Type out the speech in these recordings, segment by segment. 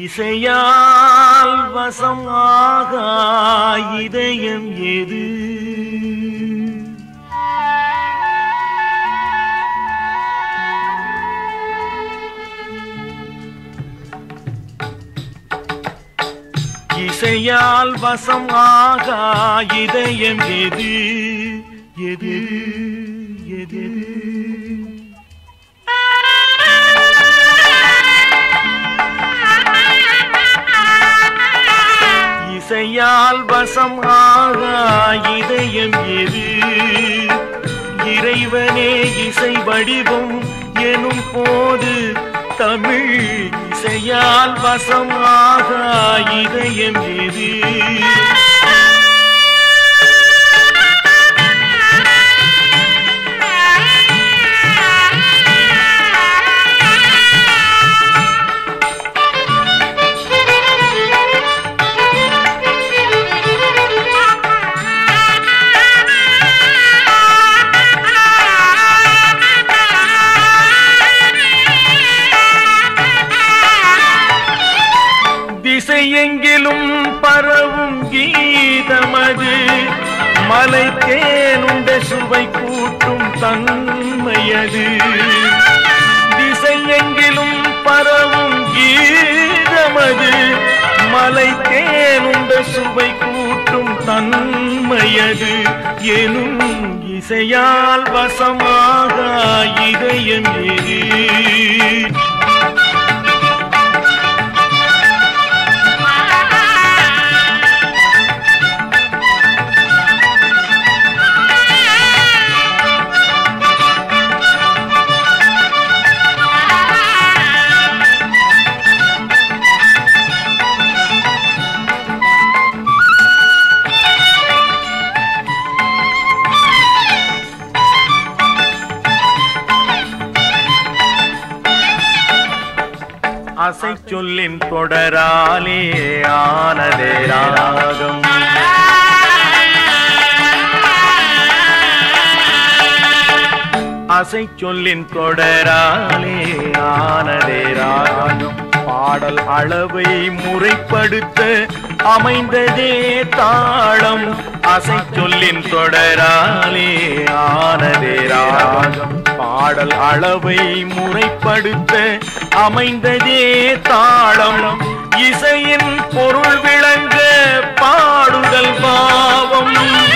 இசையால் வசமாக இதயம் எது? இசையால் வசமாக இதயம் எது? எது எது? இசையால் வசமாக இதயம் எது? இறைவனே இசை வடிவம் எனும் போது தமிழ் இசையால் வசமாக இதயம் எது? திசையெங்கிலும் பரவும் கீதமது மலை தேனுண்ட சுவை கூட்டும் தன்மையது. திசையெங்கிலும் பரவும் கீதமது மலை தேனுண்ட சுவை கூட்டும் தன்மையது. எனும் இசையால் வசமாக இதயம் எது? அசை சொல்லின் தொடராலே ஆனதே ராகம். அசை சொல்லின் தொடராலே ஆனதே ராகம். பாடல் அளவை முறைப்படுத்த அமைந்ததே தாளம். அசை சொல்லின் தொடராலே ஆனதே ராகம். பாடல் அளவை முறைப்படுத்த அமைந்ததே தாளம். இசையின் பொருள் விளங்க பாடுதல் பாவம்.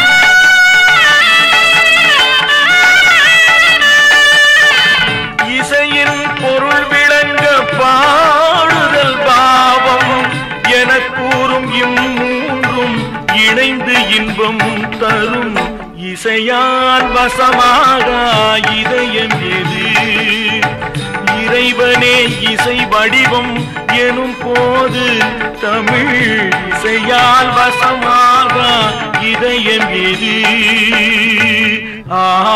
இசையின் பொருள் விளங்க பாடுதல் பாவம் என கூறும் இம்மூன்றும் இணைந்து இன்பம் தரும். இசையால் வசமாக இதயம் எது? இறைவனே இசை வடிவம் எனும் போது தமிழ் இசையால் வசமாக இதயம் எது?